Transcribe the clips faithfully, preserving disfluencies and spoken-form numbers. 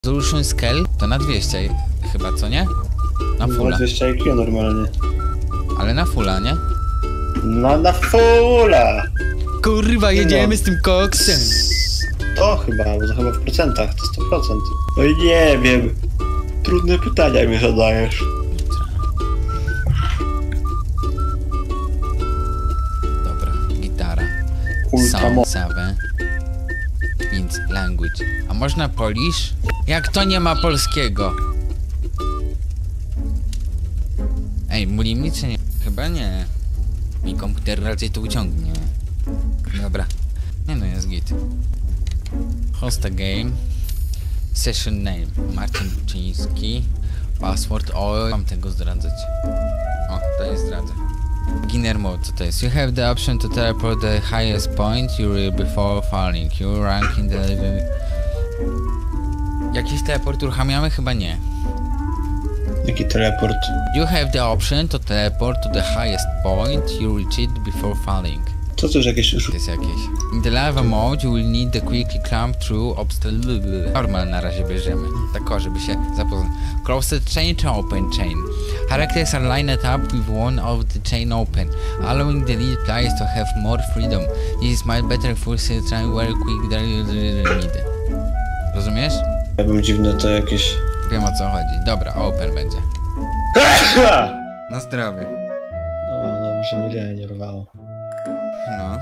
Resolution Scale to na dwieście chyba, co nie? Na fulla. Na dwieście I Q normalnie. Ale na fulla, nie? No na fulla! Kurwa, jedziemy no. z tym koksem! To chyba, bo to chyba w procentach, to sto procent. No i nie wiem. Trudne pytania mi zadajesz. Dobra, gitara. Ultramo. Sound Więc language. A można Polish? Jak to nie ma polskiego? Ej, muli mi czy nie? Chyba nie. Mi komputer raczej to uciągnie. Dobra. Nie no, jest git. Host a game. Session name. Marcin Buczyński. Password. O, mam tego zdradzać. O, to jest zdradzę. Beginner mode, co to jest? You have the option to teleport the highest point you will before falling. You rank in the... Jakiś teleport uruchamiamy? Chyba nie. Jaki teleport? You have the option to teleport to the highest point you reach it before falling. Co to jest jakieś To jest jakieś. In the lava mode you will need to quickly climb through obstacles. Normal na razie bierzemy. Tak o, żeby się zapoznać. Closed chain to open chain. Characters are lined up with one of the chain open, allowing the lead players to have more freedom. This is much better for try very quick need. Rozumiesz? Ja bym dziwne to jakieś... Wiem, o co chodzi. Dobra, open będzie. Na zdrowie. No, no, że mnie nie rwało. No.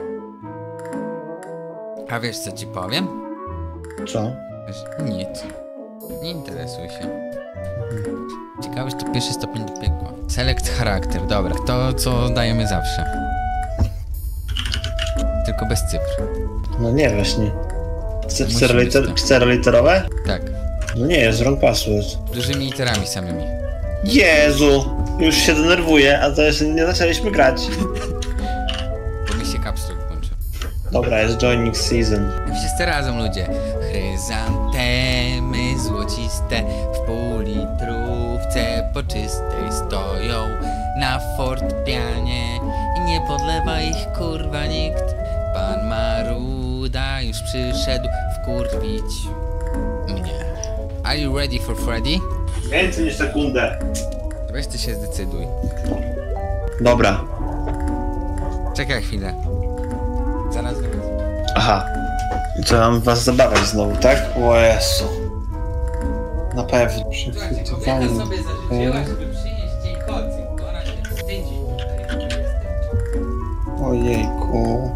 A wiesz, co ci powiem? Co? Wiesz, nic. Nie interesuj się. Ciekawe, że to pierwszy stopień do piekła. Select charakter, dobra. To, co dajemy zawsze. Tylko bez cyfr. No nie, właśnie. Musimy Czteroliterowe? Tak. No nie, jest wrong password. Dużymi literami samymi. Jezu! Już się denerwuję, a to jeszcze nie zaczęliśmy grać. Bo mi się capsule włączył. Dobra, jest joining season. Wszyscy razem, ludzie. Chryzantemy złociste w półlitrówce poczystej stoją na fortepianie i nie podlewa ich kurwa nikt. Pan Maruda już przyszedł wkurwić mnie. Are you ready for Freddy? Więcej niż sekundę. Weź ty się zdecyduj. Dobra. Czekaj chwilę. Zaraz wychodzę. Aha. I co, mam was zabawać znowu, tak? O Jezu. Na pewno. Przechwytywanie. sobie zażyczyła, żeby przynieść jej kocyk, bo ona się wstydzi. Ojejku.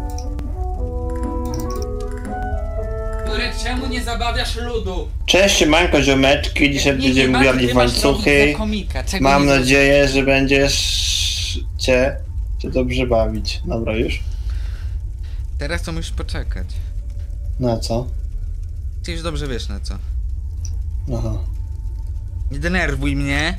Jurek, czemu nie zabawiasz ludu? Cześć, manko ziomeczki. Dzisiaj Nie, będziemy nie grali masz, w nie masz łańcuchy. robić za komika. Czego Mam nie nadzieję, że będziesz cię, cię dobrze bawić. Dobra, już? Teraz to musisz poczekać. Na co? Ty już dobrze wiesz na co. Aha. Nie denerwuj mnie.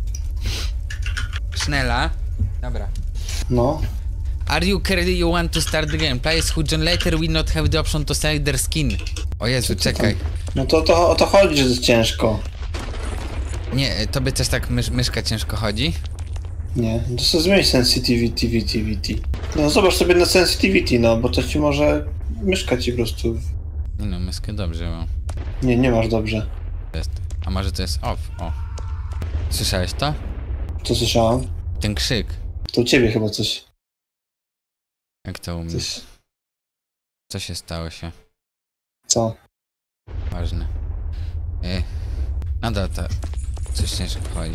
Sznela. Dobra. No. Are you ready? You want to start the game? Players who join later will not have the option to select their skin. O Jezu, czekaj. No to, to o to chodzi, że jest ciężko. Nie, tobie też tak mysz, myszka ciężko chodzi? Nie, to sobie zmień sensitivity. No zobacz sobie na sensitivity, no, bo to ci może... Myszka ci po prostu... Nie no, myszkę dobrze mam. Nie, nie masz dobrze. Jest. A może to jest off? O. Słyszałeś to? Co słyszałam? Ten krzyk. To u ciebie chyba coś... Jak to u mnie? coś... Co się stało się? Co? Ważne. Yy. Nadal to... Coś ciężko chodzi.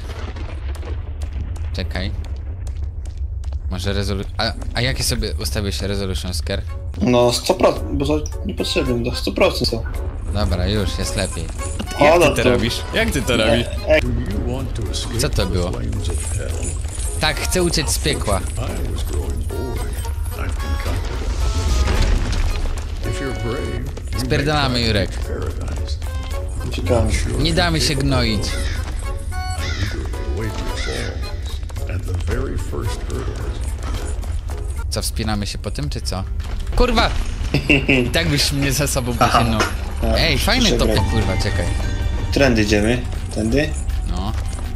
Czekaj. Może resolution... A, a jakie sobie ustawiłeś resolution scare? No sto procent, bo to niepotrzebne, do sto procent co? Dobra, już, jest lepiej. O, Jak no ty to to... robisz? Jak ty to robisz? Co to było? Tak, chcę uciec z piekła. Spierdalamy, Jurek. Ciekawe. Nie damy się gnoić. Co, wspinamy się po tym, czy co? Kurwa! I tak byś mnie za sobą pociągnął. Ej, fajny topek, kurwa, czekaj. Trendy idziemy. Tędy? No.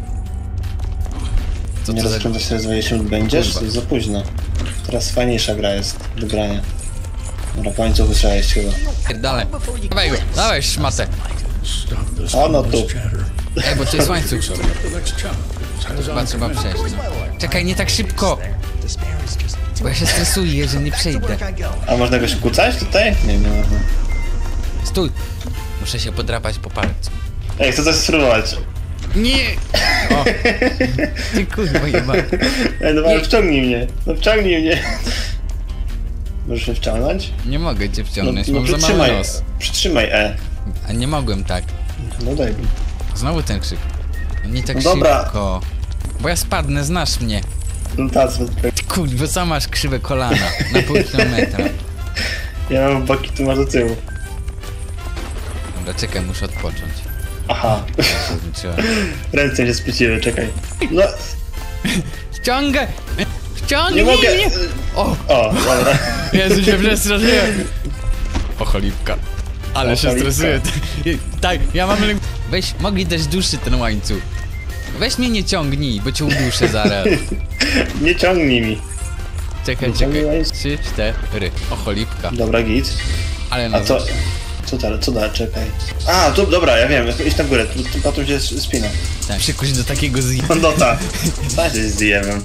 Co Nie to za... rozkręcasz Reservation będziesz? Kurwa. To jest za późno. Teraz fajniejsza gra jest do grania. Dobra, po łańcuchu trzeba iść chyba. Pierdalaj. Dawaj go, dawaj szmatę. O, no tu. Ej, bo to jest łańcuch. To chyba trzeba przejść, no. Czekaj, nie tak szybko! Bo ja się stresuję, że nie przejdę. A można go się kucać tutaj? Nie, nie można. Stój! Muszę się podrapać po palcu. Ej, chcę coś spróbować. Nie! O! Ty kurwa jeba. Ej, no ale wciągnij mnie. No wciągnij mnie. Możesz mnie wciągnąć? Nie mogę cię No, wciągnąć, no mam za mały przytrzymaj. nos. Przytrzymaj E. A nie mogłem tak. No daj mi. Znowu ten krzyk. No nie tak No dobra. szybko. Bo ja spadnę, znasz mnie. No tak, Ty kurwa, sam masz krzywe kolana. Na pół kilometra. ja mam boki, ty masz do tyłu. Dobra, czekaj, muszę odpocząć. Aha. Ja się zmęczyłem. Ręce się spłyciły, czekaj. No, Wciągaj! Wciągnij nie mogę. mnie! O! O, dobra. Jezu, się przestraszyłem. O cholipka. Ale O, się cholipka. stresuję. Tak, ja mam lęk. Weź, mogli dać dłuższy ten łańcuch. Weź mnie nie ciągnij, bo cię uduszę zaraz. Nie ciągnij mi. Czekaj, Nie czekaj. ciągnij łańcuch. Trzy, cztery. O cholipka. Dobra, git. Ale A na co? Co dalej? Co dalej? Czekaj. A, tu, dobra, ja wiem. Idź na górę, tu, tu potem się spina. Tak, przykuć do takiego z... Bandota. Sam się zjebem.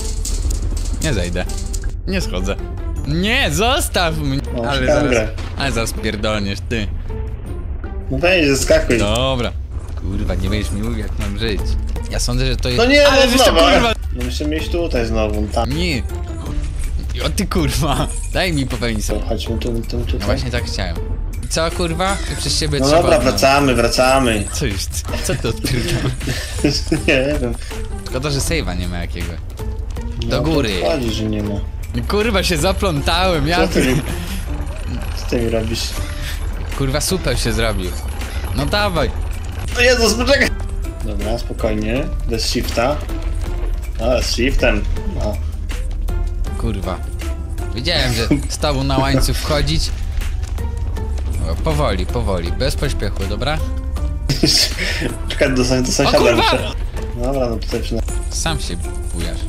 Nie zejdę. Nie schodzę. Nie, zostaw mnie! O, Ale szukam zaraz, grę. ale zaraz pierdolniesz, ty. No weź, zeskakuj. Dobra. Kurwa, nie będziesz mi mówił, jak mam żyć. Ja sądzę, że to jest... No nie, ale no wiesz co, znowu. kurwa! No musimy iść tutaj znowu, tam. Nie. O ty kurwa. Daj mi popełnić sobie. Chodźmy tu, tu, tu. No właśnie tak chciałem. I co kurwa? I przez ciebie No trzeba... dobra, wracamy, wracamy. Co już? Co to odpierdol? Nie wiem. Szkoda, że save'a nie ma jakiego. No, Do góry. to chodzi, że nie ma. Kurwa się zaplątałem, ja... Co ty mi, co ty mi robisz? Kurwa super się zrobił. No dawaj. O Jezus, poczekaj! Dobra, spokojnie. Bez shifta. A, z shiftem. No. Kurwa. Wiedziałem, że z tobą na łańcuch wchodzić. O, powoli, powoli, bez pośpiechu, dobra? Czekaj, do, do O sąsiada kurwa! muszę. Dobra, no tutaj przynajmniej. Sam się bujasz.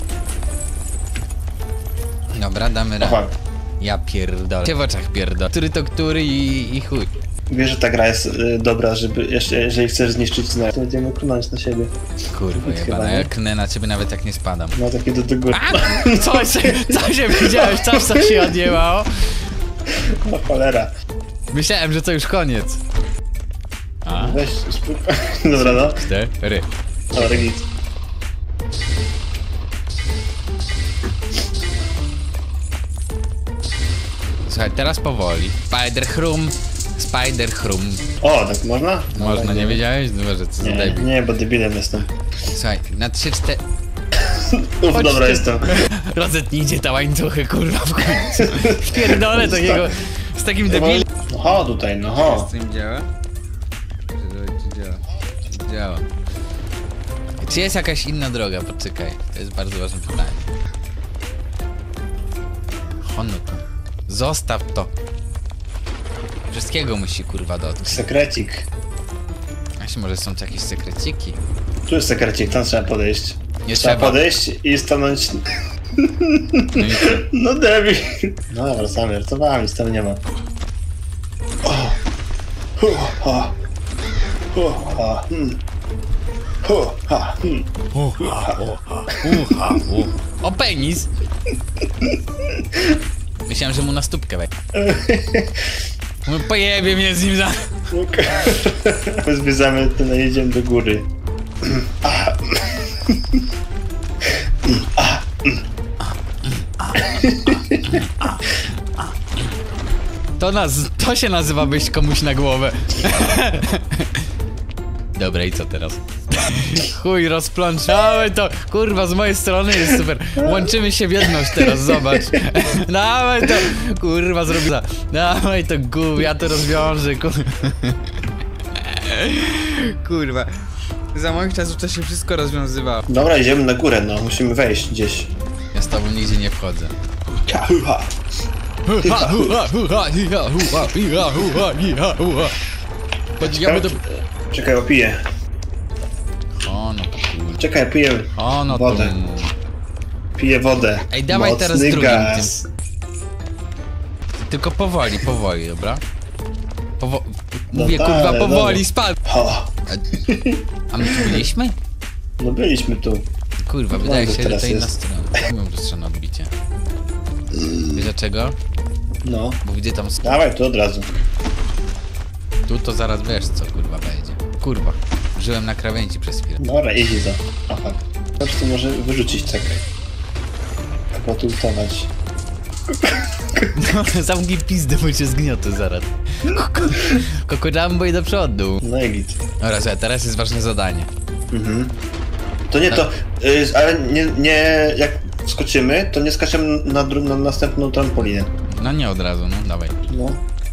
Dobra, damy radę. Aha. Ja pierdolę. Cię w oczach pierdolę. Który to który i, i chuj. Wiesz, że ta gra jest y, dobra, żeby jeszcze, jeżeli chcesz zniszczyć znak, to będziemy klnąć na siebie. Kurwa Chyba jebana, nie. ja knę na ciebie nawet jak nie spadam. No takie do, do góry. A! Coś, co się widziałeś? Coś tak się odjebało? No cholera. Myślałem, że to już koniec. A, Weź, spróbuj. Dobra, no. cztery. Dobra, git. Słuchaj, teraz powoli. Spider-Chrum. Spider-Chrum. O, tak można? No, Można, tak, nie wiedziałeś? Dobra, że co za Nie, debil. nie, bo debilem jestem. Słuchaj, na trzy, cztery... Uf, Chodź dobra ty. jestem. Rozetnijcie te łańcuchy, kurwa, w końcu. Pierdolę takiego... Z takim debilem. No ho, tutaj, no ho. Z tym działa? Czy działa? Czy działa? Czy jest jakaś inna droga? Poczekaj, to jest bardzo ważne pytanie. Hono to. Zostaw to. Wszystkiego musi kurwa dotknąć. Sekrecik. A może są tu jakieś sekreciki? Tu jest sekrecik, tam trzeba podejść. Nie Trzeba trzeba. podejść i stanąć... No i... No debil. No wracamy, wracamy, nic tam nie ma. O. Hu, ha. Hu, ha. Hmm. Hu, ha. Hmm. Ucha, ucha, ucha, ucha. O, penis! Myślałem, że mu na stópkę wej. No pojebie mnie z nim za... My zwiedzamy, to jedziemy do góry. To nas... to się nazywa wyjść komuś na głowę. Dobra, i co teraz? Chuj, rozplączamy to. Kurwa, z mojej strony jest super. Łączymy się w jedność teraz, zobacz. Dawaj to. Kurwa, zrobię. Dawaj to, gów, ja to rozwiążę. Kurwa. Kurwa. Za moich czasów to się wszystko rozwiązywało. Dobra, idziemy na górę, no. Musimy wejść gdzieś. Ja z tobą nigdzie nie wchodzę. Kahuha. Podziwiamy do... Czekaj, opiję. O no kurwa. Czekaj, piję O no wodę. to... Piję wodę. Ej, dawaj Mocny teraz drugim gaz. Tylko powoli, powoli, dobra? Powo... Mówię, No kurwa, tak, powoli, dobra. spadł. O, A, a my tu byliśmy? no byliśmy tu. Kurwa, wydaje to się, że teraz to inna jest. strona. Mam lustrzane odbicie. Wiesz dlaczego? No. Bo widzę tam... sk- Dawaj, tu od razu. Tu to zaraz wiesz co, kurwa, będzie. Kurwa, żyłem na krawędzi przez chwilę. Dobra, easy to. Aha. Po prostu może wyrzucić tak. Potultować. No, zamknij pizdę, bo cię zgniotę zaraz. Kokodambo i do przodu. No i git. Dobra, słuchaj, teraz jest ważne zadanie. Mhm. To nie to, y, ale nie, nie, jak skoczymy, to nie skaczemy na, dru- na następną trampolinę. No nie od razu, no dawaj. No.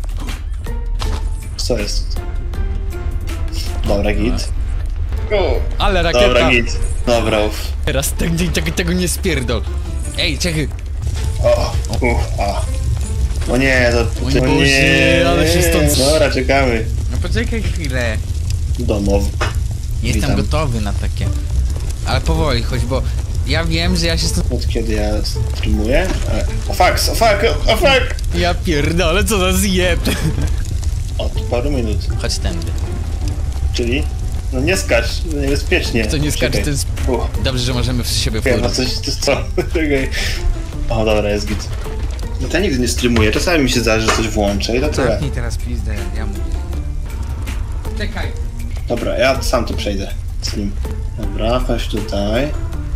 Co jest? Dobra, git. Ale rakieta! Dobra, git. Dobra, uff. Teraz tego, tego, tego nie spierdol. Ej, czekaj. O, uff, a. O nie, to... O to Boże, nie, ale się stąd- Dobra, czekamy. No poczekaj chwilę. Domowy. Jestem Witam. gotowy na takie. Ale powoli, choć bo ja wiem, że ja się stąd... Od kiedy ja streamuję? Ale... O fuck, o fuck, o fuck! Ja pierdolę, co za zjeb. Od paru minut. Chodź tędy. Czyli? No nie skacz, no niebezpiecznie. To nie skacze, Czekaj. to jest... Uff. Dobrze, że możemy w siebie Chyba wpłynąć. coś, to jest co? Czekaj. O, dobra, jest git. No to ja nigdy nie streamuję, czasami mi się zdarzy, że coś włączę i to tyle. Zamknij teraz pizdę, ja mówię. Czekaj. Dobra, ja sam tu przejdę z nim. Dobra, chodź tutaj.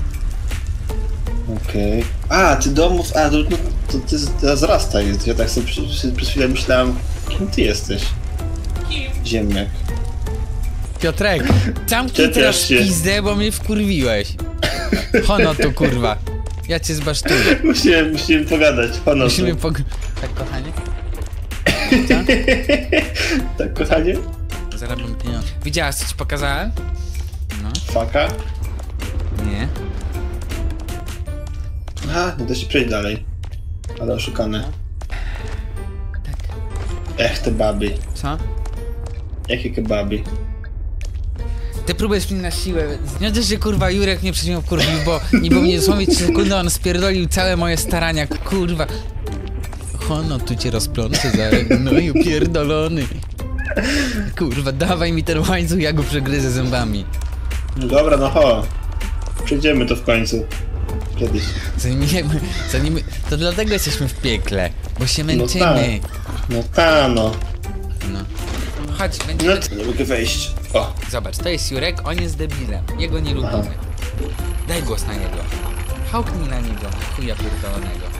Okej. A, ty domów, a, to, no, to ty z- z Rasta jest. Ja tak sobie przy, przy, przez chwilę myślałem, kim ty jesteś? Ziemniak. Piotrek, zamknij Czepiasz teraz się. pizdę, bo mnie wkurwiłeś. Hono to kurwa. Ja cię zbasztuję. Musimy, musimy pogadać, panowie. Musimy pog... Tak, kochanie? Tak, kochanie? Zarabiam pieniądze. Widziałaś, co ci pokazałem? No. Faka? Nie. Aha, nie da się przejść dalej. Ale oszukane. Tak. Ech, te baby. Co? Jakie kebaby? Ty próbujesz mnie na siłę. Nie też, że kurwa Jurek mnie przed nią wkurwił, bo nie było mnie dosłownie trzy sekundy, on spierdolił całe moje starania, kurwa. Hono, tu cię rozplączę zaraz, no i upierdolony. Kurwa, dawaj mi ten łańcuch, ja go przegryzę zębami. No dobra, no ho. Przejdziemy to w końcu. Kiedyś. Zanim, zanim, to dlatego jesteśmy w piekle, bo się No męczymy. tak. No ta no. No. Chodź, No będziemy... to nie mogę wejść. O. Zobacz, to jest Jurek, on jest debilem. Jego nie lubimy. Aha. Daj głos na niego. Hałknij na niego, chuja pierdolonego.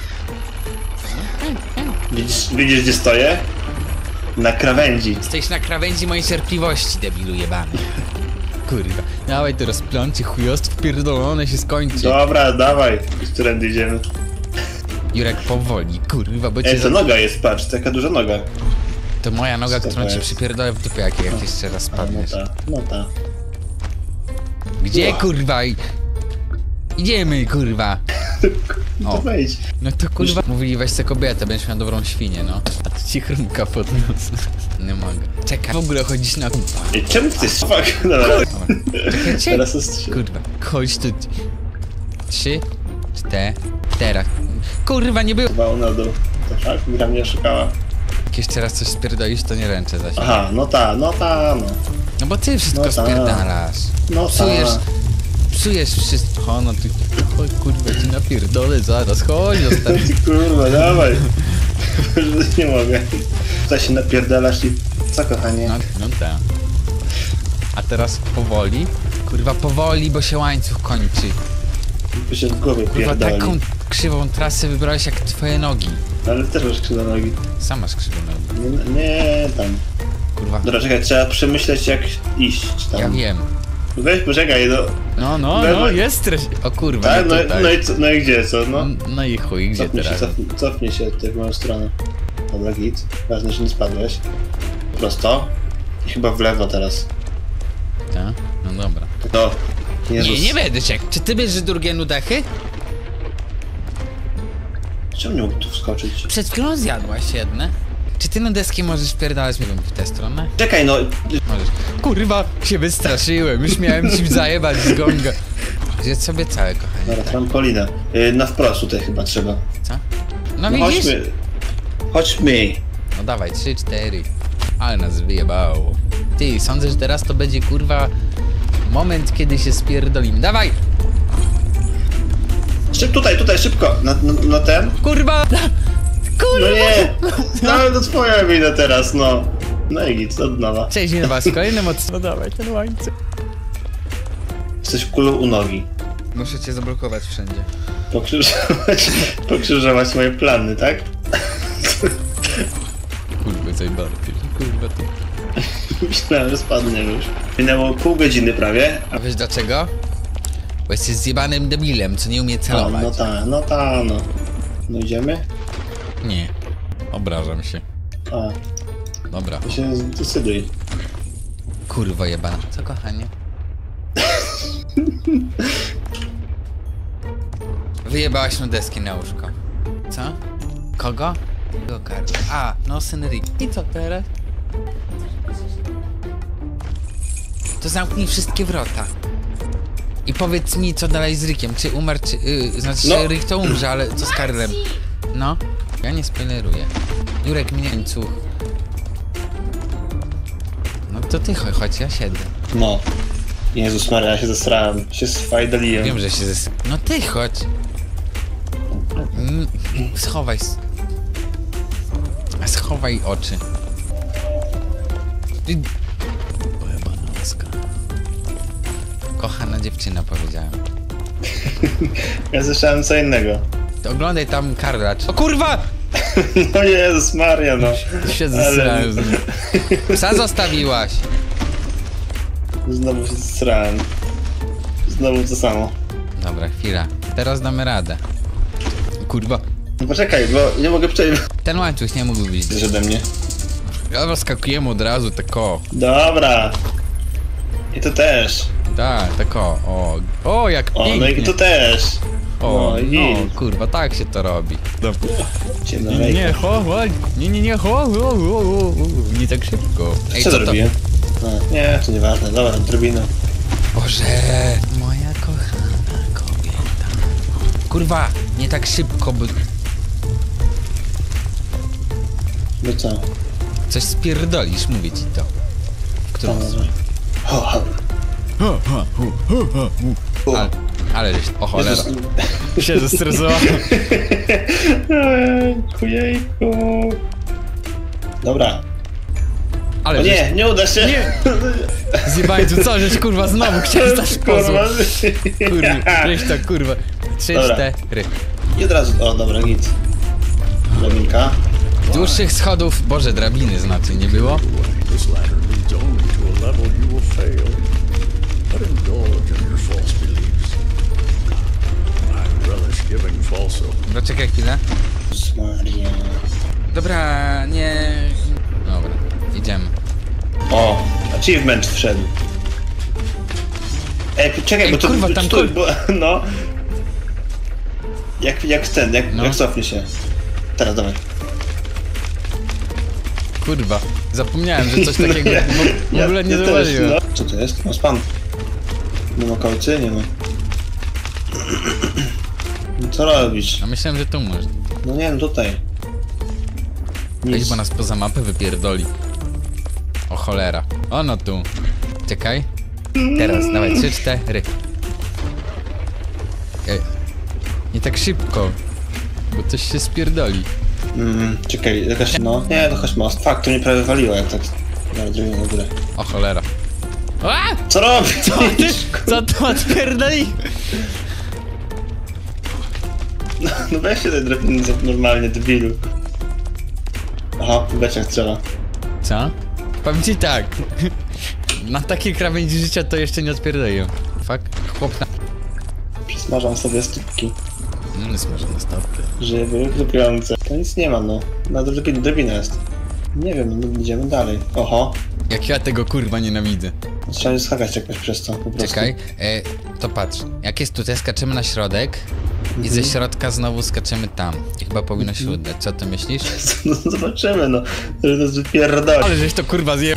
Widzisz, widzisz gdzie stoję? Na krawędzi. Stoisz na krawędzi mojej cierpliwości, debilu jebany. Kurwa. Dawaj to rozplącie, chujostwo pierdolone się skończy. Dobra, dawaj. Z którędy idziemy? Jurek, powoli, kurwa, bo cię Ej, to za... noga jest, patrz, taka duża noga. To moja noga, Co to którą ci jest? przypierdolę w dupę, jak, jak jeszcze raz A, no spadniesz. ta, no ta. Gdzie, Ua. kurwa? I- Idziemy, kurwa. No O. to wejdź. No to kurwa, mówili weź se kobietę, będziesz miał dobrą świnię, no. A ty ci chrumka pod nos. Nie mogę. Czekaj, w ogóle chodzić na kumpa. Ej, czemu ty jest fuck? Dobra. Dobra. Czekajcie. Teraz jest trzy. Kurwa, chodź tu. Trzy, cztery, teraz. Kurwa, nie było. Chyba na dół. To fuck? Gra mnie oszukała. Jak jeszcze raz coś spierdolisz, to nie ręczę za siebie. Aha, no ta, no ta, no. No bo ty wszystko No tak. spierdalasz. No ta. Psujesz, psujesz wszystko. O, no ty, chodź kurwa, ci napierdolę zaraz, chodź ostatni. Ty kurwa, dawaj. Nie mogę. Tutaj się napierdalasz i... Co, kochanie? No, no tak. A teraz powoli. Kurwa, powoli, bo się łańcuch kończy. By się w głowie Kurwa, pierdoli. taką krzywą trasę wybrałeś jak twoje nogi. Ale ty też masz krzywe nogi. Sam masz krzywe nogi. Nie, nie tam. Kurwa, Dobra, czekaj, trzeba przemyśleć jak iść tam. ja wiem. Weź, poczekaj, no. No, no, We- no, we- jest treść. O kurwa, Tak, nie no, tutaj. no, i co, no i gdzie, co, no? No i chuj, gdzie Cofnij się, teraz? cofnij, cofnij się tutaj w moją stronę. Dobra, git. Ważne, że nie spadłeś. Prosto. I chyba w lewo teraz. Tak? No dobra. To... Jezus. Nie, nie będę czek. Czy ty bierzesz drugie nudechy? Czemu nie mógł tu wskoczyć? Przed chwilą zjadłaś jedne. Czy ty nudeski możesz pierdalać, nie wiem, w tę stronę? Czekaj, no. Możesz. Kurwa, się wystraszyłem. Już miałem ci zajebać z gonga. Zjedz sobie całe, kochanie. Dobra, trampolina. Yy, na wprost tutaj chyba trzeba. Co? No No widzisz? chodźmy. Chodźmy. No dawaj, trzy, cztery. Ale nas wyjebało. Ty, sądzę, że teraz to będzie kurwa moment, kiedy się spierdolimy. Dawaj! Szyb, tutaj, tutaj, szybko! Na, na, na ten? Kurwa! Kurwa! No nie! No ale to twoja wina teraz, no. No i git, od nowa. Cześć, na was, kolejny moc. No dawaj, ten łańcuch. Jesteś kulą u nogi. Muszę cię zablokować wszędzie. Pokrzyżować, pokrzyżować moje plany, tak? Kurwa, coś bardziej. Kurwa, ty. Myślałem, że spadnie już. Minęło pół godziny prawie. A wiesz dlaczego? Bo jesteś zjebanym debilem, co nie umie A, celować. no ta, no ta, no. No idziemy? Nie. Obrażam się. A, Dobra. to się zdecyduj. Kurwa jebana. Co, kochanie? Wyjebałaś mu deski na łóżko. Co? Kogo? Kogo kartę? A, no syn Rick. I co teraz? To zamknij wszystkie wrota. I powiedz mi, co dalej z Rickiem. Czy umarł, czy... Yy, znaczy, No. że Rick to umrze, ale co z Karlem? No? Ja nie spoileruję. Jurek, mnie łańcuch. No to ty chodź, chodź, ja siedzę. No. Jezus Maria, ja się zesrałem. Się sfajdaliłem. Wiem, że się zes... No ty chodź. Mm, schowaj... s- Schowaj oczy. Ty- Pojebana łaska. Kochana dziewczyna, powiedziałem. Ja słyszałem co innego. To oglądaj tam Karla. O kurwa! No Jezus Maria, no. Się zesrałem z nim. Psa zostawiłaś. Znowu się zesrałem. Znowu to samo. Dobra, chwila. Teraz damy radę. Kurwa. No poczekaj, bo nie mogę przejść. Ten łańcuch nie mógł być. Coś ode mnie. Ja rozskakujemy od razu, tak o. Dobra. I to też. Tak, tak o. O, o jak O, pięknie. no i to też. O, No i no, kurwa, tak się to robi. Cię Nie, nie, nie, ho, ho, nie, nie, nie, ho, ho, ho, ho, nie tak szybko. Ej, Co co to to? robię? A, nie, to nieważne. Dobra, drobina. Boże, moja kochana kobieta. Kurwa, nie tak szybko, bo No co? coś spierdolisz, mówię ci to. W którą Tam, stronę? ho, ho. Ha, ha, hu, hu, ha, hu. Ale, ale żeś, o cholera, Jezus. się zestresowałem. Ojejku, jejku. Dobra. Ale O żeś, nie, nie uda się. Nie. Zjebańcu, co żeś kurwa znowu chciałeś dać kozła. Kurwa, żeś to kurwa. Trzy, Dobra. cztery. I od razu, o dobra, git. Drabinka. Dłuższych schodów, boże, drabiny znaczy, nie było? This ladder leads only to a level you will fail. But indulge in your false beliefs. I relish giving false hope. Dobra, czekaj chwilę. Jezus Maria. Dobra, nie... Dobra, idziemy. O, achievement wszedł. Ej, czekaj, Ej, bo to... kurwa, tam stój, kur- bo, no... Jak, jak ten, jak, No. jak cofnie się. Teraz, dawaj. Kurwa, zapomniałem, że coś takiego Ja- w, w ja- ogóle nie ja też, zauważyłem. no. Co to jest? No spam. Nie ma kołcy? Nie ma. No co robisz? A myślałem, że tu można. No nie wiem, tutaj. Weź, Nic. bo nas poza mapę wypierdoli. O cholera. Ono tu. Czekaj. Teraz, dawaj, trzy, cztery. Ej. Nie tak szybko. Bo coś się spierdoli. Mm, czekaj, jakaś... No, nie, to chodź most. Fakt, to mnie prawie waliło, jak tak... Dobra, zrobimy na górę. O cholera. A! Co robisz? Co ty? Co to odpierdoli? No, no weź się tej drabiny za normalnie, debilu. Aha, w beczach trzeba. Co? Powiem ci tak. Na takiej krawędzi życia to jeszcze nie odpierdoliłem. Fuck. Chłop na... Przysmażam sobie stópki, No, smażę na stopkę. żeby były chrupiące. To nic nie ma, no. Na drabina, drabina jest. Nie wiem, no idziemy dalej. Oho. Jak ja tego kurwa nienawidzę. Trzeba się skakać jakoś przez to, po prostu. Czekaj, e, to patrz. Jak jest tutaj, skaczemy na środek i ze środka znowu skaczemy tam. I chyba powinno się udać. Co ty myślisz? No zobaczymy, no. To nas wypierdoli. Ale żeś to kurwa zje...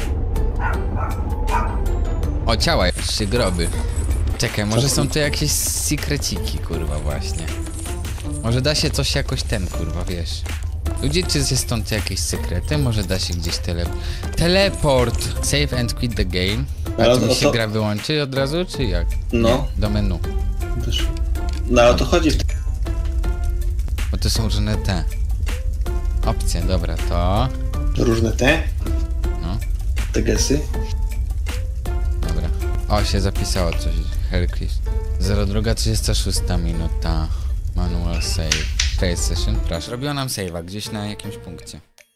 O, ciała, trzy groby. Czekaj, może są tu jakieś sekreciki, kurwa, właśnie. Może da się coś jakoś ten, kurwa, wiesz. Ludzie, czy jest stąd jakieś sekrety? Może da się gdzieś tele... Teleport! Save and quit the game. A Ale czy mi no się to- gra wyłączy od razu, czy jak? No. Nie, do menu. Też. No ale o to chodzi w tym. Bo to są różne te... opcje, dobra, to... Różne te? No. Te gesy? Dobra. O, się zapisało coś. Hercules. zero dwa trzydzieści sześć minuta. Manual save. Trade session, proszę. Robiło nam save'a gdzieś na jakimś punkcie.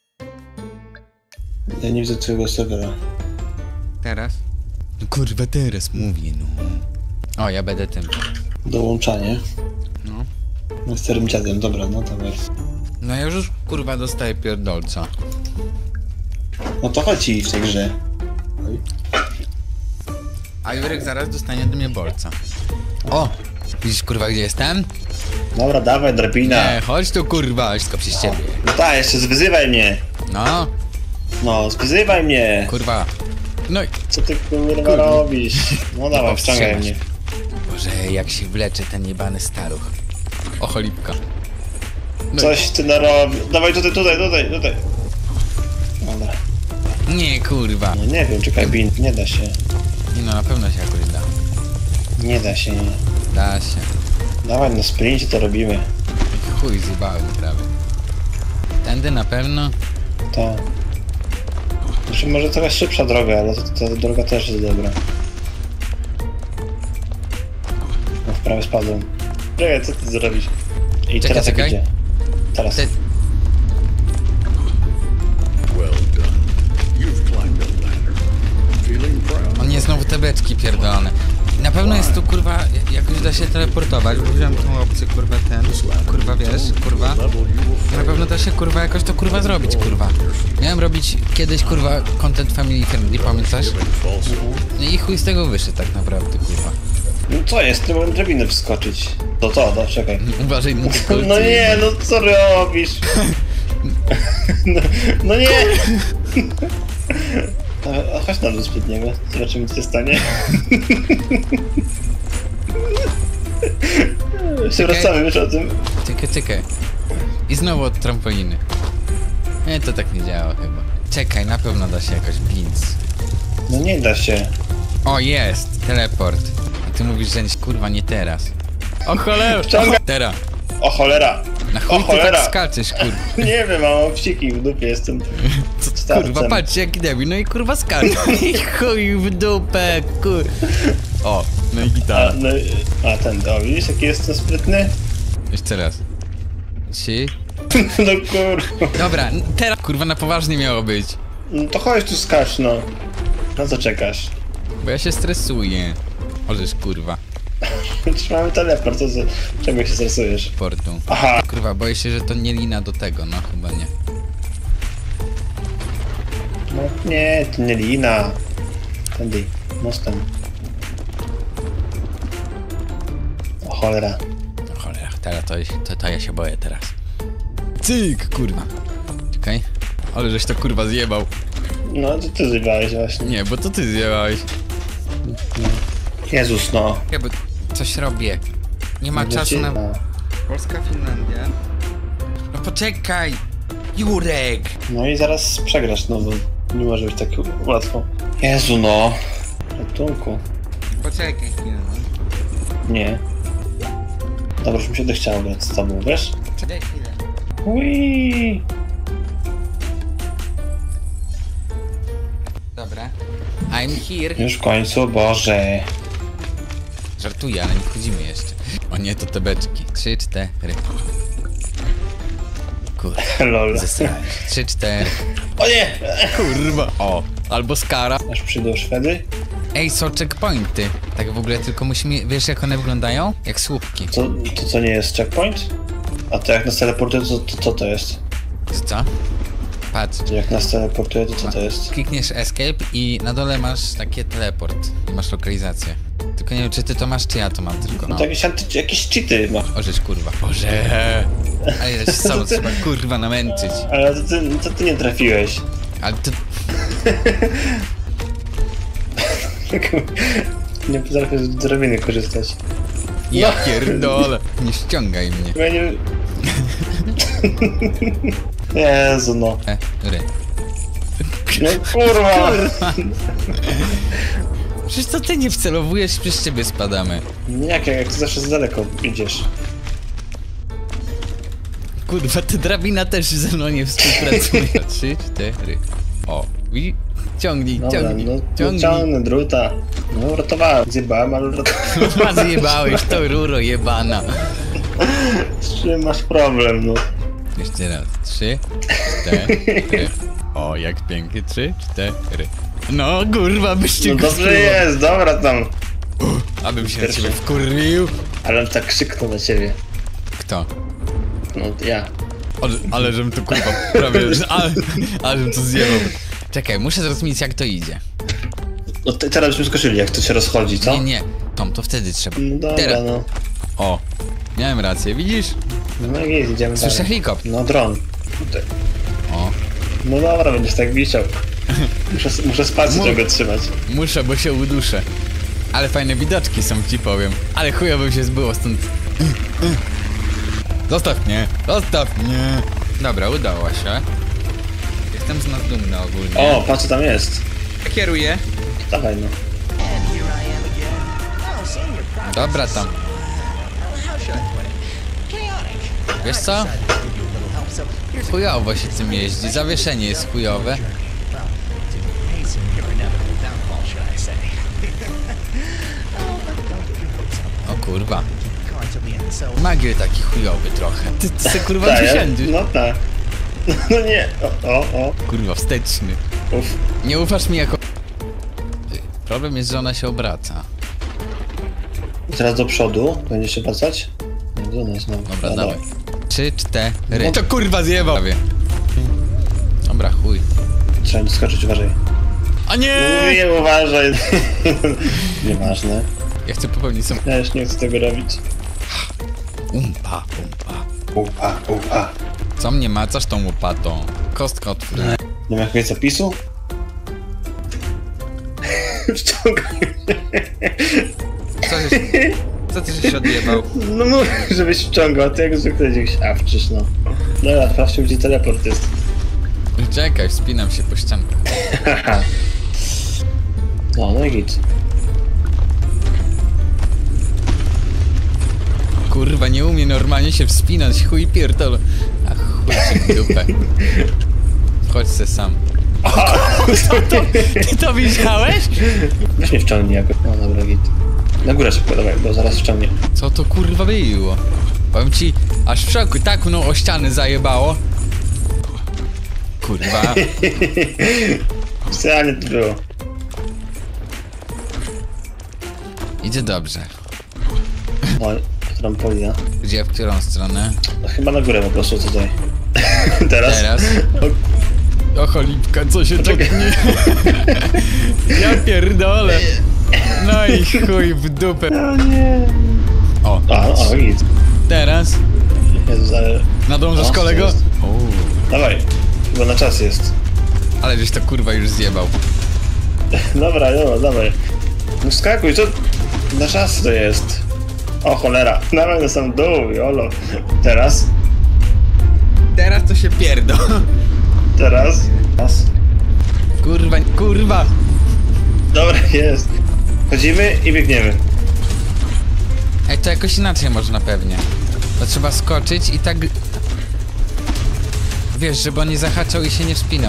Ja nie widzę twojego serwera. Teraz? No kurwa, teraz mówię, no. O, ja będę tym. Dołączanie. No. No starym dziadem, dobra, no dawaj. No ja już kurwa dostaję pierdolca. No to chodzi w tej grze. Oj. A Jurek zaraz dostanie do mnie bolca. O! Widzisz kurwa gdzie jestem? Dobra, dawaj, drabina. Nie, chodź tu kurwa, wszystko przez ciebie. No tak, jeszcze zwyzywaj mnie. No, No, zwyzywaj mnie. kurwa. No i... Co ty kurwa robisz? No dawaj, wciągaj powstrzymać. mnie. Boże, jak się wlecze ten jebany staruch. O cholipka. No Coś ty narobił. Dawaj tutaj, tutaj, tutaj, tutaj. Dobra. i... Nie kurwa. No nie wiem, czekaj, bin, nie da się. Nie no, na pewno się jakoś da. Nie da się, nie. Da się. Dawaj, na sprincie to robimy. Chuj zjebałem prawie. Tędy na pewno. To. Znaczy może trochę szybsza droga, ale ta droga też jest dobra. No w prawie spadłem. Czekaj, co ty zrobisz? I Czekaj, teraz jak czekaj. idzie? Teraz. Ty... Well done. You've climbed a ladder. Feeling proud? O nie, znowu te beczki pierdolone. Na pewno jest tu kurwa, jakoś da się teleportować, bo wziąłem tą opcję kurwa ten, kurwa wiesz, kurwa. Level you will Na pewno da się kurwa jakoś to kurwa zrobić, kurwa. Miałem robić kiedyś kurwa content family friendly, pamiętasz? false. No i chuj z tego wyszedł tak naprawdę, kurwa. No co jest? Nie mogę drabiny wskoczyć. To to, no czekaj. Uważaj na te kolce. No nie, no co robisz? No, no nie! A, a chodź na dół spod niego, zobaczymy co się stanie. Się wracamy, wiesz o tym? Czekaj, czekaj. I znowu od trampoliny. Nie, to tak nie działa chyba. Czekaj, na pewno da się jakoś blinc. No nie da się. O, jest! Teleport. A ty mówisz, że nie- kurwa nie teraz. O cholera! Wciągaj. Teraz. O cholera! Na O chuj ty cholera! tak skaczesz, kurwa. Nie wiem, mam psiki w dupie, jestem starcem. Kurwa, patrz jaki debil, no i kurwa skacze. I chuj w dupę, kur... O, no i A, gitara. no, a ten, o widzisz jaki jestem sprytny? Jeszcze raz. Trzy. No kurwa. Dobra, n- teraz kurwa na poważnie miało być. No to chodź tu skacz, no. Na co czekasz? Bo ja się stresuję. Ożeż kurwa. Trzymamy teleport, co, co, czego się stresujesz? Portu. Aha. Kurwa, boję się, że to nie lina do tego, no chyba nie. No nie, to nie lina. Tędy, mostem. O cholera. No cholera, teraz to, to, to ja się boję teraz. Cyk, kurwa. Czekaj. Ale żeś to kurwa zjebał. No to ty zjebałeś właśnie. Nie, bo to ty zjebałeś. Jezus no. Ja bo coś robię. Nie ma czasu na... Polska, Finlandia. No poczekaj! Jurek! No i zaraz przegrasz, no bo nie może być tak łatwo. Jezu no. Ratunku. Poczekaj chwilę, no. Nie. Dobra, już mi się odechciało grać z tobą, wiesz? Czekaj chwilę. Ui. Dobra. I'm here. Już w końcu, Boże. Żartuję, ale nie wchodzimy jeszcze. O nie, to te beczki. Trzy, cztery. Kurwa. Lol. Zesrałem się. Trzy, cztery. O nie! Kurwa. O, albo skara. Aż przyjdą Szwedy? Ej, są checkpointy. Tak w ogóle, tylko musimy... Wiesz jak one wyglądają? Jak słupki. To, to co nie jest checkpoint? A to jak nas teleportuje, to co to, to jest? Co? Patrz. To jak nas teleportuje, to co to jest? Klikniesz escape i na dole masz takie teleport. I masz lokalizację. Tylko nie wiem, czy ty to masz, czy ja to mam tylko. No No. to jakieś, anty, jakieś cheaty ma. O, żeś kurwa. Boże. Ale ja się sam trzeba kurwa namęczyć. Ale to ty, to ty nie trafiłeś. Ale to... Nie potrafię z drabiny korzystać. Ja pierdolę. Nie ściągaj mnie. Ja nie... Jezu, no. E, ry. No kurwa! Przecież to ty nie wcelowujesz, przez ciebie spadamy. Jak, jak, jak ty zawsze z daleko idziesz. Kurwa, ta drabina też ze mną nie współpracuje. Trzy, cztery. O, widzi? Ciągnij, Dobra, ciągnij, no, no ciągnij. ciągnę druta. No uratowałem, zjebałem, ale uratowałem. Chyba zjebałeś, to ruro jebana. Z czym masz problem, no? Jeszcze raz. Trzy, cztery. O, jak pięknie. Trzy, cztery. No, kurwa, byście No go dobrze spróbowali. jest, dobra tam. Abym się na Pierwszy. ciebie wkurwił. Ale on tak krzyknął na ciebie. Kto? No ja. Ale, ale żem to kurwa prawie, ale, ale żem to zjebał. Czekaj, muszę zrozumieć jak to idzie. No te, teraz byśmy skoczyli, jak to się rozchodzi, co? Nie, nie, Tom, to wtedy trzeba. No dobra, Teraz. no. O, miałem rację, widzisz? No jak jest, idziemy Słyszę dalej. helikopter. No dron. Tutaj. O, No dobra, będziesz tak wisiał. Muszę, muszę spację Mów. tego trzymać. muszę, bo się uduszę. Ale fajne widoczki są, ci powiem. Ale chujowo się zbyło stąd. Zostaw mnie, zostaw mnie. Dobra, udało się. Jestem z nas dumny ogólnie. O, patrz co tam jest. Kieruję. Dawaj no. Dobra tam. Wiesz co? Chujowo się tym jeździ, zawieszenie jest chujowe. O kurwa. Magier taki chujowy trochę. Ty, ty se kurwa Tak, ja- przysiądziesz. no tak. No nie, o, o, o. Kurwa, wsteczny. Uf. Nie ufasz mi jako... Ty, problem jest, że ona się obraca. Teraz do przodu, będziesz się wracać? No do nas, no. Dobra, no, dawaj. Trzy, cztery. No. To kurwa zjebał. Dobra, chuj. Trzeba nie skoczyć, uważaj. A nie! No nie uważaj. Nieważne. Ja chcę popełnić sam... Ja już nie chcę tego robić. Umpa, umpa. Upa, upa. Co mnie macasz tą łopatą? Kostka otwórz. Nie ma jakiegoś zapisu? Wciągaj mnie. Co ty, co ty się odjebał? No mówię, żebyś wciągał, ty jak zwykle gdzieś awczysz, no. Dobra, sprawdźmy gdzie teleport jest. Czekaj, wspinam się po ściankach. No, no i git. Kurwa, nie umie normalnie się wspinać, chuj pierdol. A chuj ci w dupę. Chodź se sam. O, co to? Ty to widziałeś? Weź mnie wciągnij jakoś. No dobra, git. Na górę szybko, dawaj, bo zaraz wciągnie. Co to kurwa było? Powiem ci, aż w szoku, tak mną o ściany zajebało. Kurwa. Specjalnie to było. Idzie dobrze. O, trampolina. Gdzie, w którą stronę? No, chyba na górę po prostu tutaj. Teraz? Teraz? O, O cholipka, co się topnie? Ja pierdolę. No i chuj w dupę. o nie. O, A, o, git. teraz. Jezus, ale... Nadążasz O, kolego? jest. Uuu. Dawaj, chyba na czas jest. Ale żeś to kurwa już zjebał. Dobra, dobra, dawaj. No skakuj, to na czas to jest. O cholera, dawaj na sam dół, jolo. Teraz, Teraz to się pierdo. teraz, teraz. Kurwa, kurwa. Dobra, jest. Chodzimy i biegniemy. Ej, to jakoś inaczej można pewnie. To trzeba skoczyć i tak... Wiesz, żeby on nie zahaczał i się nie wspinał.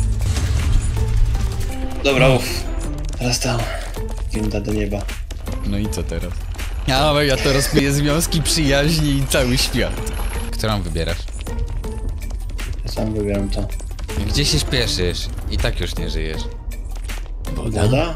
Dobra, uff. Teraz tam. Winda do nieba. No i co teraz? Ale ja to rozkmiję związki, przyjaźni i cały świat. Którą wybierasz? Ja sam wybieram to. Gdzie się śpieszysz? I tak już nie żyjesz. Woda?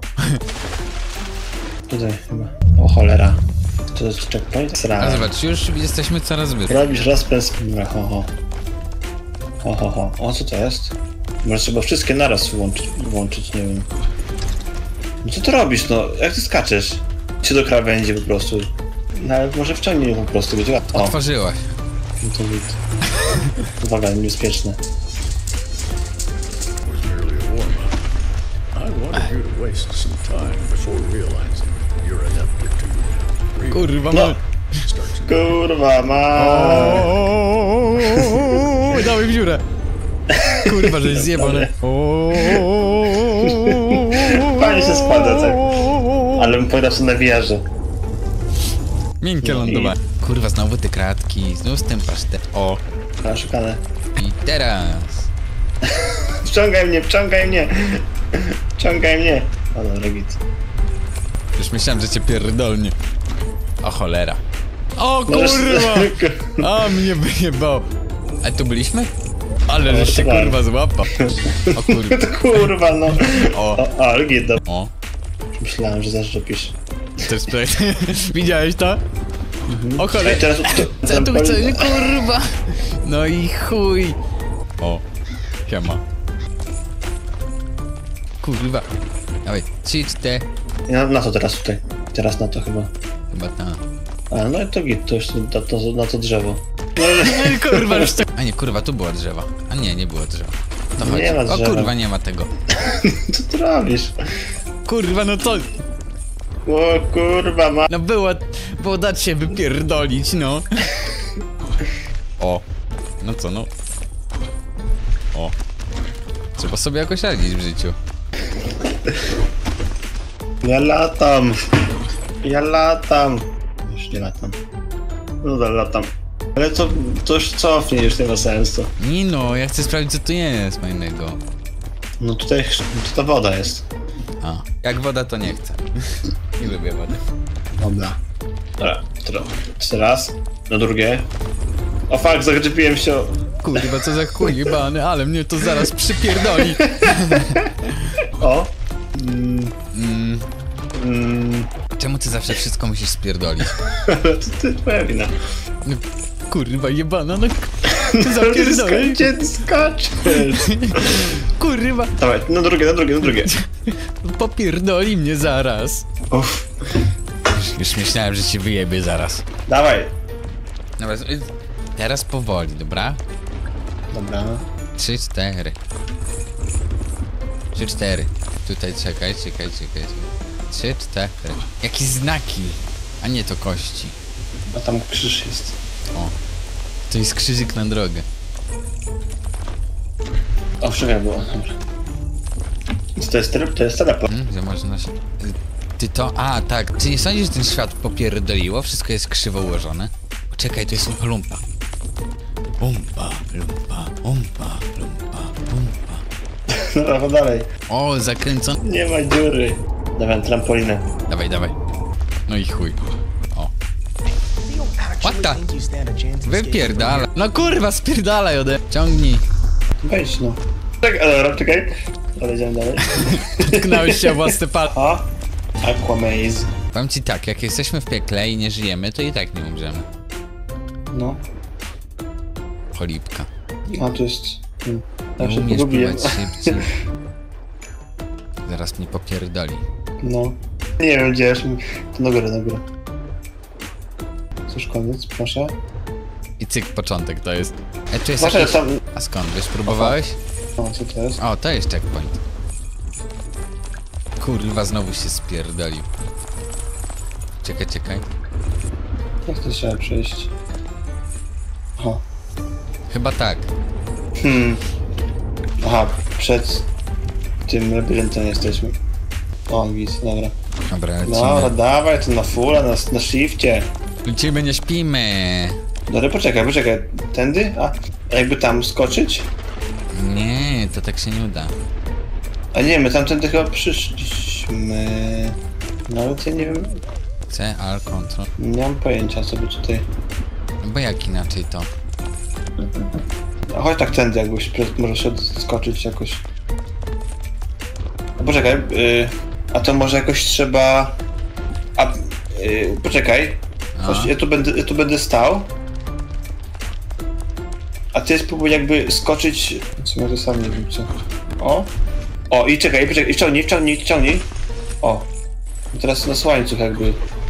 Tutaj chyba. O cholera. To jest checkpoint? A Sra. zobacz, już jesteśmy coraz wyżej. Robisz rozpęd. Dobra, ho, ho. Ho, ho, ho. O, co to jest? Może trzeba wszystkie naraz włączyć, włączyć, nie wiem. No co ty robisz, no? Jak ty skaczesz? Czy do krawędzi po prostu? No ale może wciągnij po prostu, będzie łatwo. O, Otworzyłaś. no to git. Uwaga, niebezpieczne. was merely a warm-up. I wanted you to waste some time before realizing your ineptitude. Real Kurwa, No. ma... starts in Kurwa, ma. O, dawaj w dziurę. Kurwa, że jest zjebane. Fajnie się spada, tak. Ale bym powiedział, że na wiarze. Miękkie No i- lądowanie. Kurwa, znowu te kratki, znów z tym pasztet. O, Szukane. i teraz. Wciągaj mnie, wciągaj mnie! Wciągaj mnie! O dobra, git. Już myślałem, że cię pierdolnie. O cholera. O No, że- kurwa! A mnie wyjebał. A tu byliśmy? Ale No, żeś się tak. kurwa złapał. O kurwa. To kurwa, no. O. O, o ale git, dobra. O. Myślałem, że zaszczepisz. To jest projekt. Widziałeś to? O Ej, cholera. teraz... Co tu chcę? Kurwa. No i chuj. O. Siema. Kurwa. Dawaj, trzy, cztery. Na, na to teraz tutaj. Teraz na to chyba. Chyba ta. A, no i to git, to już na to, na to drzewo. No kurwa, już to... A nie, kurwa, tu było drzewo. A nie, nie było drzewa. To chodzi. Nie ma O drzewa. kurwa, nie ma tego. Co ty robisz? Kurwa, no co? O kurwa, ma... No było... Było dać się wypierdolić, no. O. No co, no. O. Trzeba sobie jakoś radzić w życiu. Ja latam. Ja latam. Już nie latam. No dobra, latam. Ale to, to już cofnie, już nie ma sensu. Nie no, ja chcę sprawdzić, co tu jest fajnego. No tutaj, to ta woda jest. A. Jak woda, to nie chcę. Nie lubię wody. Dobra. Dobra, tro- teraz. Na drugie. O fuck, zaczepiłem się o... Kurwa, co za chuj jebany, ale mnie to zaraz przypierdoli. O! Mm, Mm, mm, czemu ty zawsze wszystko musisz spierdolić? to ty twoja wina. No, kurwa jebana, no ty zapierdolę. Gdzie ty skaczesz? Kurwa, Dawaj, na drugie, na drugie, na drugie. popierdoli mnie zaraz. Uff. Już myślałem, że się wyjebie zaraz. Dawaj. Dobra, z- teraz powoli, dobra? Dobra. Trzy, cztery. Trzy, cztery. Tutaj czekaj, czekaj, czekaj. czekaj. Trzy, cztery. Jakieś znaki, a nie to kości. A tam krzyż jest. O. To jest krzyżyk na drogę. O, czekaj, było. Dobra. Co to jest, tele- to jest teleport. Hmm, że można się... Ty to... A, tak. Czy nie sądzisz, że ten świat popierdoliło? Wszystko jest krzywo ułożone? Czekaj, to jest umpa lumpa. Umpa, lumpa, umpa, lumpa, umpa. Dobra, no dalej. O, zakręcony. Nie ma dziury. Dawaj, trampolinę. Dawaj, dawaj. No i chuj. O. What the? Wypierdala. No kurwa, spierdalaj ode... Ciągnij. Wejdź, no. Czekaj, dobra, czekaj. Ale idziemy dalej. Tknąłeś się o własne pal... A? Aquamaze. Powiem ci tak, jak jesteśmy w piekle i nie żyjemy, to i tak nie umrzemy. No. Cholipka. A, tu jest... Hmm. Ja Nie się umiesz pogubiłem. pływać szybciej. Zaraz mnie popierdoli. No. Nie wiem, gdzie już... To na górę, na górę. Cóż, koniec, proszę. I cyk, początek to jest. E, tu jest Proszę, jakiś... tam... A skąd? Wiesz, próbowałeś? O, co to jest? O, to jest checkpoint. Kurwa, znowu się spierdolił. Czekaj, czekaj. Jak to trzeba przejść? Aha. Chyba tak. Hmm. Aha, przed tym labiryntem jesteśmy. O, git, dobra. Dobra, lecimy. Dobra, dawaj, to na fulla, na, na shifcie. Lecimy, nie śpimy. Dobra, poczekaj, poczekaj. Tędy? A, a jakby tam skoczyć? Nie, to tak się nie uda. A nie, my tamtędy chyba przyszliśmy. Nawet ja nie wiem, C, R, control. nie mam pojęcia sobie tutaj. No bo jak inaczej to? A chodź tak tędy, jakbyś pre- może się skoczyć jakoś. A poczekaj, y, a to może jakoś trzeba... A, y, poczekaj. A? Chodź, ja tu będę, ja tu będę stał. A ty spróbuj jakby skoczyć... W sumie to sam nie wiem co. O! O, i czekaj, poczekaj, i wciągnij, wciągnij, wciągnij. O! I teraz nas łańcuch jakby...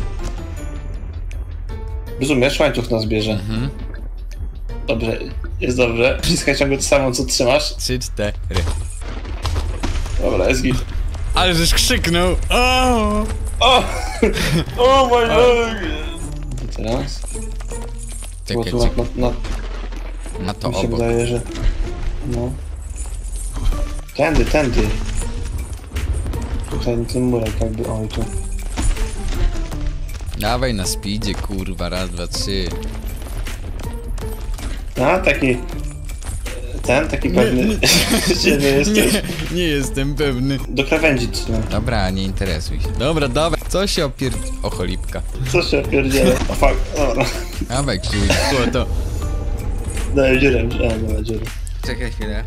Rozumiesz? Łańcuch nas bierze. Mhm. Dobrze, jest dobrze. Wciskaj ciągle to samo, co trzymasz. Trzy, cztery. Dobra, jest git. Ale żeś krzyknął. O! O! O my god! I teraz? Było Czekaj, tu na, czekaj. na, na... Na to Mi się obok. wydaje, że... No. Tędy, tędy. Tutaj ten murek jakby, oj tu. Dawaj na speedzie, kurwa, raz, dwa, trzy. A, taki... Ten, taki pewny... Gdzie nie jesteś? Nie, nie jestem pewny. Do krawędzi trzymam. Dobra, nie interesuj się. Dobra, dawaj. Co się opier... O, cholipka. Co się opierdziela? O fuck, dobra. Dawaj, krzywdź. Co to? Daję dziurę, a, dobra, dziurę. Czekaj chwilę.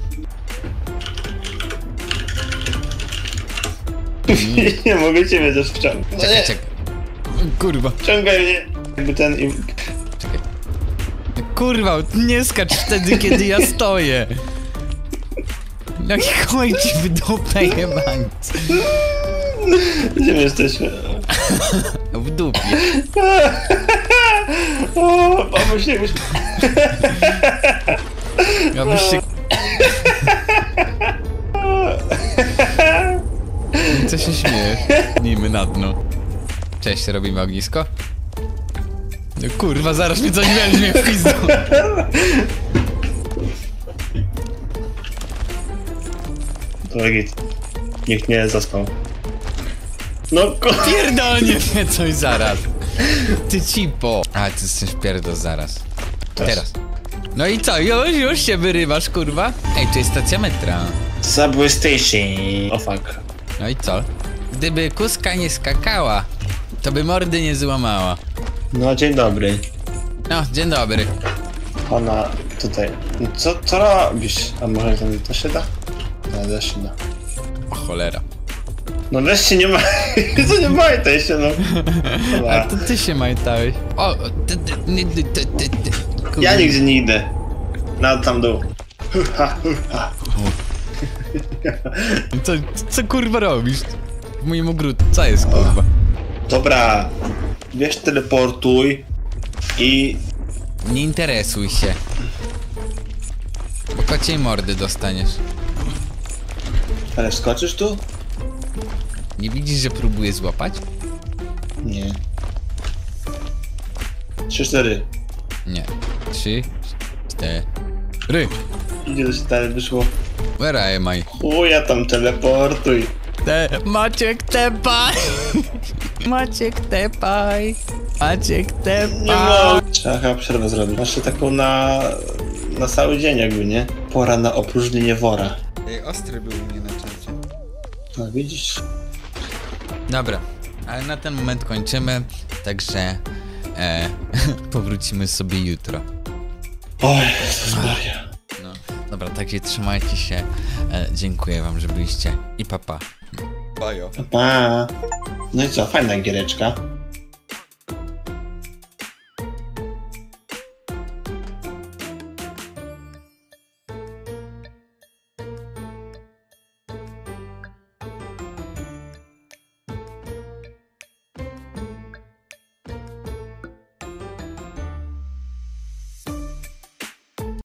Nie mogę ciebie też wciągnąć. Czekaj, czekaj. Kurwa. Wciągaj mnie. Jakby ten i... Czekaj. Kurwa, nie skacz wtedy, kiedy ja stoję. No i chuj ci w dupę jebańc. Gdzie my jesteśmy? W dupie. O, pomóż nie byś... Abyś się... Co się śmiejesz? Nijmy na dno. Cześć, robimy ognisko? No kurwa, zaraz mnie coś weźmie w pizdu. To git. Nikt nie zaspał. No kurwa. Pierdolnie mnie coś zaraz. Ty cipo. A, ty jesteś pierdol zaraz. Teraz. No i co, już, już się wyrywasz, kurwa? Ej, tu jest stacja metra. Subway Station. O fuck. No i co? Gdyby kuska nie skakała, to by mordy nie złamała. No, dzień dobry. No, dzień dobry. Ona tutaj. No, co, co robisz? A może tam to się da? No, też się da. O cholera. No wreszcie nie ma... Co nie majtaj się, no. A Dobra. to ty się majtałeś. O, ty, ty, ty, ty, ty, ty, ty. Kurwa. Ja nigdzie nie idę. Na tam dół. Ha, ha. Co, co kurwa robisz? W moim ogródku, co jest kurwa? Dobra. Wiesz, teleportuj i... Nie interesuj się. Bo kociej mordy dostaniesz. Ale wskoczysz tu? Nie widzisz, że próbuję złapać? Nie. Trzy, cztery. Nie. Trzy, cztery. Idzie do cztery, wyszło. Where am I? Chuja tam teleportuj. Te, Maciek tepaj! Maciek tepaj! Maciek Nie tepaj! mogę. Trzeba chyba przerwę zrobić. Znaczy taką na... na cały dzień jakby, nie? Pora na opróżnienie wora. Ej, ostry był u mnie na czacie. No widzisz? Dobra, ale na ten moment kończymy, także e, powrócimy sobie jutro. Oj, Jezus Maria. No, dobra, także trzymajcie się. E, dziękuję wam, że byliście i papa. Bajo. Pa. No i co, fajna giereczka.